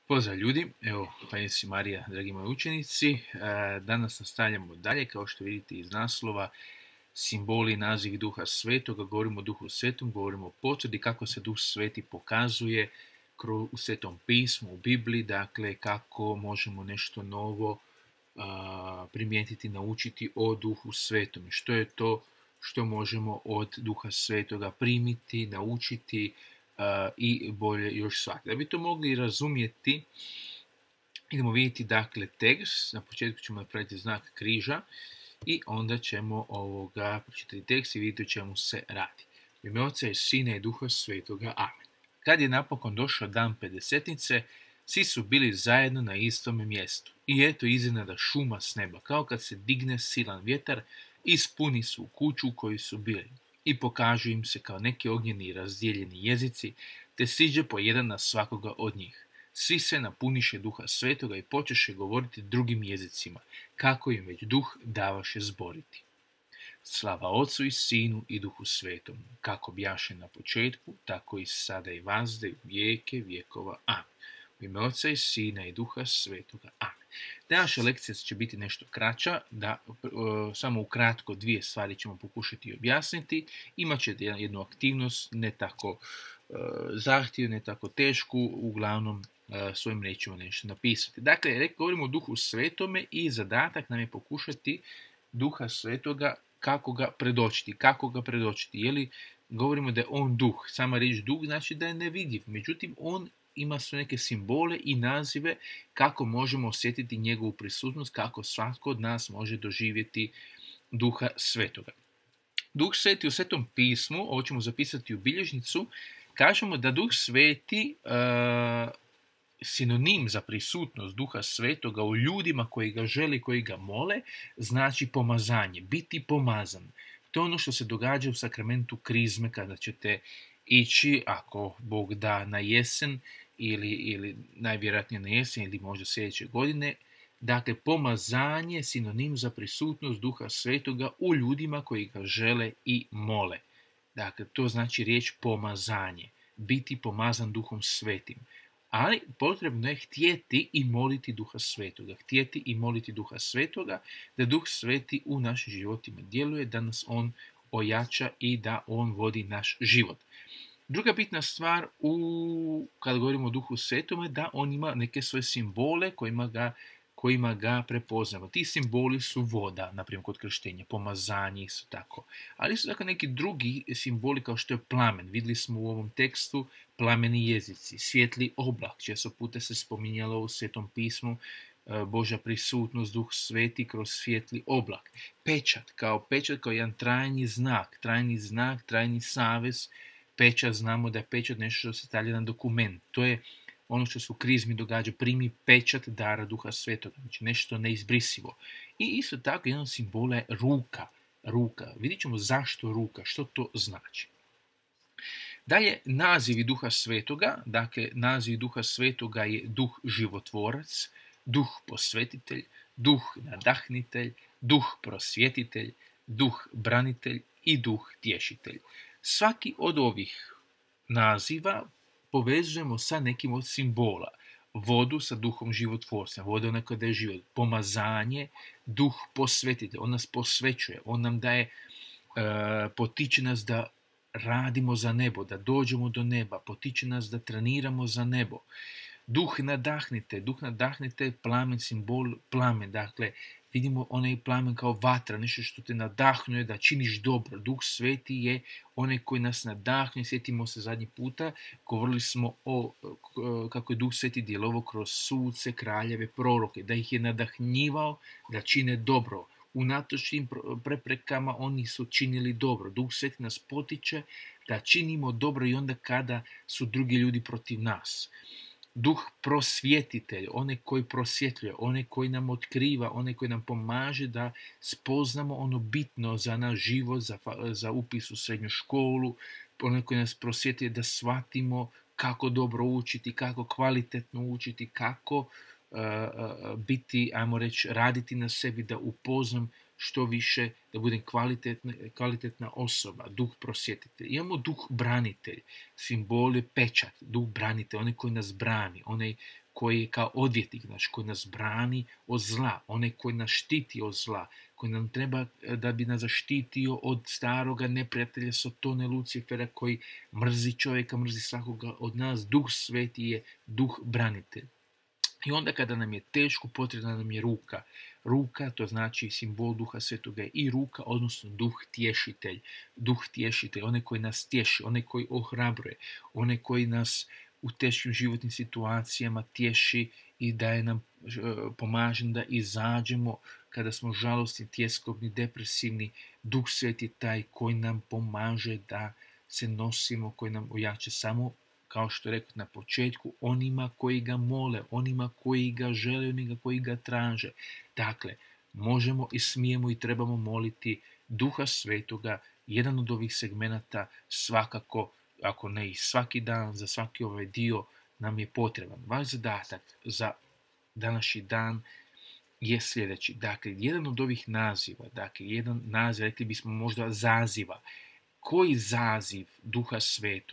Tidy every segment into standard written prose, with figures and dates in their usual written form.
Pozdrav ljudi, evo, Hvala si Marija, dragi moji učenici. Danas nastavljamo dalje, kao što vidite iz naslova, simboli i naziv Duha Svetoga, govorimo o Duhu Svetom, govorimo o potvrdi kako se Duh Sveti pokazuje u Svetom pismu, u Bibliji, dakle kako možemo nešto novo primijetiti, naučiti o Duhu Svetom. Što je to što možemo od Duha Svetoga primiti, naučiti i bolje još shvatiti. Da bi to mogli razumjeti, idemo vidjeti dakle tekst. Na početku ćemo napraviti znak križa i onda ćemo pročitati tekst i vidjeti o čemu se radi. U ime Oca i Sina i Duha Svetoga. Amen. Kad je napokon došao dan Pedesetnice, svi su bili zajedno na istome mjestu. I eto iznenada šuma s neba, kao kad se digne silan vjetar, ispuni su kuću u kojoj su bili. I pokažu im se kao neki ognjeni i razdijeljeni jezici, te siđe po jedan na svakoga od njih. Svi se napuniše Duha Svetoga i počeše govoriti drugim jezicima, kako im već Duh davaše zboriti. Slava Ocu i Sinu i Duhu Svetom, kako bjaše na početku, tako i sada i vazda i vijeke vjekova. Amen. U ime Oca i Sina i Duha Svetoga. Amen. Naša lekcija će biti nešto kraća, samo ukratko dvije stvari ćemo pokušati objasniti. Imaćete jednu aktivnost, ne tako zahtjevnu, ne tako tešku, uglavnom svojim riječima nešto napisati. Dakle, govorimo o Duhu Svetome i zadatak nam je pokušati Duha Svetoga kako ga predočiti. Govorimo da je on duh, sama riječ duh znači da je nevidljiv, međutim on ima sve neke simbole i nazive kako možemo osjetiti njegovu prisutnost, kako svatko od nas može doživjeti Duha Svetoga. Duh Sveti u Svetom pismu, ovo ćemo zapisati u bilježnicu, kažemo da Duh Sveti sinonim za prisutnost Duha Svetoga u ljudima koji ga žele, koji ga mole, znači pomazanje, biti pomazan. To je ono što se događa u sakramentu krizme kada ćete ići, ako Bog da, na jesen ili najvjerojatnije na jesen ili možda sljedeće godine. Dakle, pomazanje sinonim za prisutnost Duha Svetoga u ljudima koji ga žele i mole. Dakle, to znači riječ pomazanje, biti pomazan Duhom Svetim. Ali potrebno je htjeti i moliti Duha Svetoga, da Duh Sveti u našim životima djeluje, da nas on ojača i da on vodi naš život. Druga bitna stvar kada govorimo o Duhu Svetome, da on ima neke svoje simbole kojima ga prepoznamo. Ti simboli su voda, naprimjer kod krštenja, pomazanje su tako. Ali su tako neki drugi simboli kao što je plamen. Vidjeli smo u ovom tekstu plameni jezici, svijetli oblak, često puta se spominjalo u Svetom pismu, Božja prisutnost, Duh Sveti kroz svijetli oblak. Pečat kao jedan trajni znak, trajni savez. Pečat, znamo da je pečat nešto što se stavlja na dokument. To je ono što se u krizmi događa, primi pečat dara Duha Svetoga, znači nešto neizbrisivo. I isto tako jedan simbol je ruka. Vidjet ćemo zašto ruka, što to znači. Dalje, nazivi Duha Svetoga, dakle naziv Duha Svetoga je Duh životvorac, Duh posvetitelj, Duh nadahnitelj, Duh prosvjetitelj, Duh branitelj i Duh tješitelj. Svaki od ovih naziva povezujemo sa nekim od simbola. Vodu sa Duhom životvorca, voda ona kada je život, pomazanje, Duh posvetitelj, on nas posvećuje, on nam daje, potiče nas da radimo za nebo, da dođemo do neba, potiče nas da treniramo za nebo. Duh nadahnite, plamen, simbol plamen, dakle vidimo onaj plamen kao vatra, nešto što te nadahnuje da činiš dobro. Duh Sveti je onaj koji nas nadahnuje. Sjetimo se zadnji puta, govorili smo kako je Duh Sveti djelovao kroz suce, kraljeve, proroke, da ih je nadahnjivao da čine dobro. Unatoč tim preprekama oni su činili dobro. Duh Sveti nas potiče da činimo dobro i onda kada su drugi ljudi protiv nas. Duh prosvjetitelj, onaj koji prosvjetljuje, onaj koji nam otkriva, onaj koji nam pomaže da spoznamo ono bitno za naš život, za upis u srednju školu, onaj koji nas prosvjetljuje da shvatimo kako dobro učiti, kako kvalitetno učiti, kako biti, ajmo reći, raditi na sebi, da upoznam što više, da budem kvalitetna osoba, duh prosvjetitelj. Imamo duh branitelj, simbol je pečat, duh branitelj, onaj koji nas brani, onaj koji je kao odvjetnik, znači koji nas brani od zla, onaj koji nas štiti od zla, koji nam treba da bi nas zaštitio od staroga neprijatelja Sotone Lucifera koji mrzi čovjeka, mrzi svakoga od nas. Duh Sveti je duh branitelj. I onda kada nam je teško, potrebna nam je ruka. Ruka, to znači simbol Duha Svetoga i ruka, odnosno duh tješitelj. Duh tješitelj, onaj koji nas tješi, onaj koji ohrabruje, onaj koji nas u teškim životnim situacijama tješi i daje nam, pomaže da izađemo kada smo žalostni, tjeskobni, depresivni. Duh Sveti je taj koji nam pomaže da se nosimo, koji nam ojača samo, kao što je rekao na početku, onima koji ga mole, onima koji ga žele, onima koji ga traže. Dakle, možemo i smijemo i trebamo moliti Duha Svetoga. Jedan od ovih segmenata svakako, ako ne i svaki dan, za svaki ovaj dio nam je potreban. Vaš zadatak za današnji dan je sljedeći. Dakle, jedan od ovih naziva, dakle, jedan naziv, rekli bismo možda zaziva. Koji zaziv Duha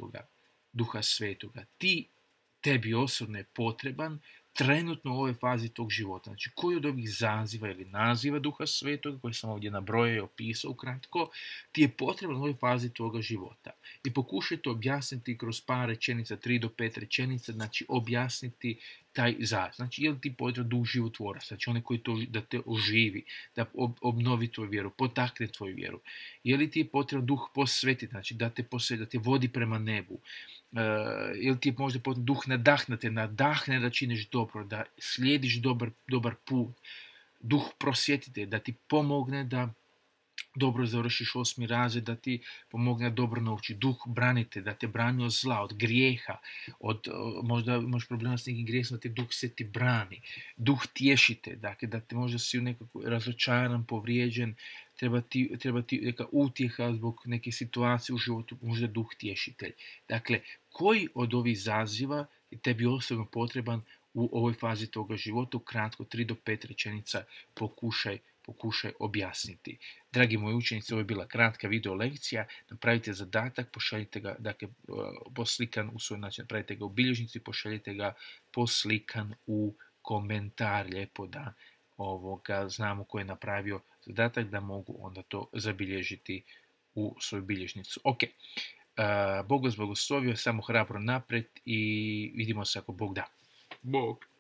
Svetoga tebi osobno je potreban trenutno u ovoj fazi tog života? Znači, koji od ovih zaziva ili naziva Duha Svetoga, koji sam ovdje nabrojao i opisao ukratko, ti je potreban u ovoj fazi toga života? I pokušajte objasniti kroz par rečenica, 3 do 5 rečenica, znači objasniti taj zaziv. Znači, je li ti potreban duh životvorac, znači onaj koji da te oživi, da obnovi tvoju vjeru, potakne tvoju vjeru? Je li ti je potreban duh posvetiti, znači da te posveti, da te vodi prema nebu? Ili ti je možda potreban duh nadahne da činiš dobro, da slijediš dobar put? Duh prosvjetitelj, da ti pomogne da dobro završiš 8. razred, da ti pomogne da dobro nauči. Duh branitelj, da te brani od zla, od grijeha, možda imaš problema s nekim grijehom, da te duh se ti brani. Duh tješitelj, dakle, da te možda si nekako razočaran, povrijeđen, treba ti neka utjeha zbog neke situacije u životu, možda duh tješitelj. Dakle, koji od ovih zaziva je tebi osobno potreban u ovoj fazi toga života? Ukratko, 3 do 5 rečenica pokušaj objasniti. Dragi moji učenici, ovo je bila kratka video lekcija. Napravite zadatak, pošaljite ga, dakle, poslikan u svoj način, napravite ga u bilježnici, pošaljite ga poslikan u komentar, lijepo da znamo ko je napravio zadatak, da mogu onda to zabilježiti u svoju bilježnicu. Ok, Bog vas blagoslovio, samo hrabro naprijed i vidimo se ako Bog da. Bog.